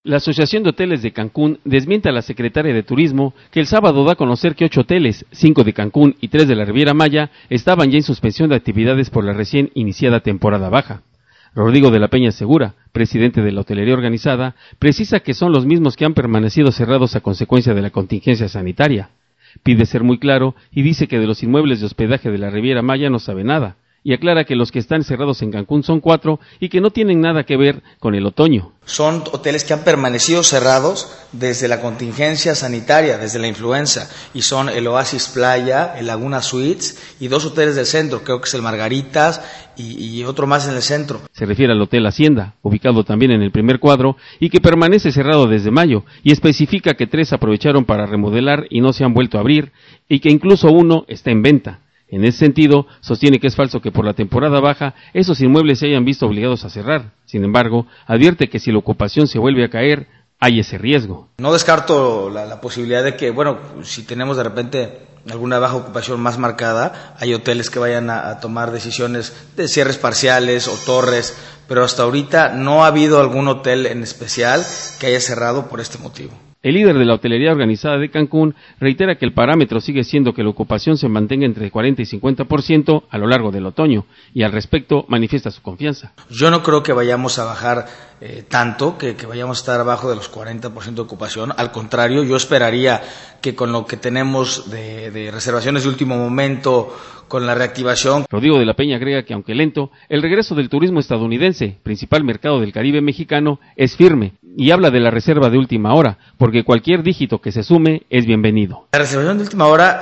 La Asociación de Hoteles de Cancún desmiente a la secretaria de Turismo que el sábado da a conocer que 8 hoteles, 5 de Cancún y 3 de la Riviera Maya, estaban ya en suspensión de actividades por la recién iniciada temporada baja. Rodrigo de la Peña Segura, presidente de la hotelería organizada, precisa que son los mismos que han permanecido cerrados a consecuencia de la contingencia sanitaria. Pide ser muy claro y dice que de los inmuebles de hospedaje de la Riviera Maya no sabe nada, y aclara que los que están cerrados en Cancún son 4 y que no tienen nada que ver con el otoño. Son hoteles que han permanecido cerrados desde la contingencia sanitaria, desde la influenza, y son el Oasis Playa, el Laguna Suites y 2 hoteles del centro, creo que es el Margaritas y otro más en el centro. Se refiere al Hotel Hacienda, ubicado también en el primer cuadro y que permanece cerrado desde mayo, y especifica que 3 aprovecharon para remodelar y no se han vuelto a abrir, y que incluso uno está en venta. En ese sentido, sostiene que es falso que por la temporada baja esos inmuebles se hayan visto obligados a cerrar. Sin embargo, advierte que si la ocupación se vuelve a caer, hay ese riesgo. No descarto la posibilidad de que, si tenemos de repente alguna baja ocupación más marcada, hay hoteles que vayan a tomar decisiones de cierres parciales o torres, pero hasta ahorita no ha habido algún hotel en especial que haya cerrado por este motivo. El líder de la hotelería organizada de Cancún reitera que el parámetro sigue siendo que la ocupación se mantenga entre 40 y 50% a lo largo del otoño, y al respecto manifiesta su confianza. Yo no creo que vayamos a bajar tanto, que vayamos a estar abajo de los 40% de ocupación. Al contrario, yo esperaría que con lo que tenemos de reservaciones de último momento, con la reactivación. Rodrigo de la Peña agrega que aunque lento, el regreso del turismo estadounidense, principal mercado del Caribe mexicano, es firme, y habla de la reserva de última hora, porque cualquier dígito que se sume es bienvenido. La reservación de última hora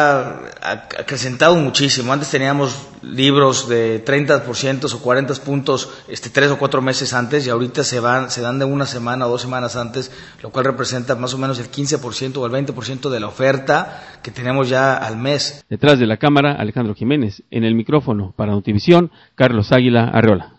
ha acrecentado muchísimo. Antes teníamos libros de 30% o 40 puntos 3 o 4 meses antes, y ahorita se dan de una semana o 2 semanas antes, lo cual representa más o menos el 15% o el 20% de la oferta que tenemos ya al mes. Detrás de la cámara, Alejandro Jiménez. En el micrófono para Notivisión, Carlos Águila Arreola.